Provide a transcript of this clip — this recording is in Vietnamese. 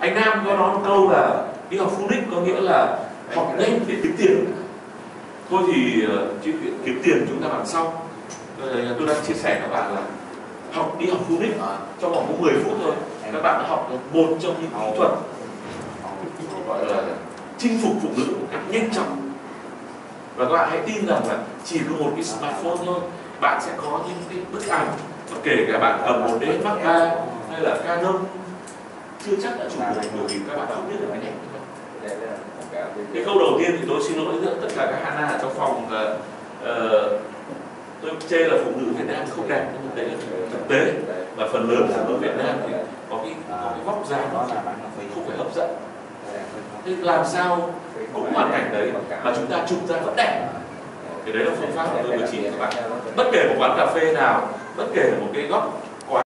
Anh Nam có nói một câu là đi học Phunix có nghĩa là học nhanh để kiếm tiền. Thôi thì chuyện kiếm tiền chúng ta bàn sau. Tôi đang chia sẻ các bạn là đi học Phunix trong vòng có 10 phút thôi, các bạn đã học được một trong những kỹ thuật gọi là chinh phục phụ nữ một cách nhanh chóng. Và các bạn hãy tin rằng là chỉ có một cái smartphone thôi, bạn sẽ có những cái bức ảnh, và kể cả bạn cầm một đến Mark III hay là Canon chưa chắc đã chụp được, bởi vì các bạn không biết được cái đẹp. Cái câu đầu tiên thì tôi xin lỗi tất cả các Hana ở trong phòng là tôi chê là phụ nữ Việt Nam không đẹp, nhưng đấy là thực tế. Và phần lớn phụ nữ Việt Nam thì có cái vóc dáng nó không phải hấp dẫn. Thế làm sao cũng hoàn cảnh đấy mà chúng ta chụp ra vẫn đẹp. Thì đấy là phương pháp mà tôi vừa chỉ các bạn. Bất kể một quán cà phê nào, bất kể một cái góc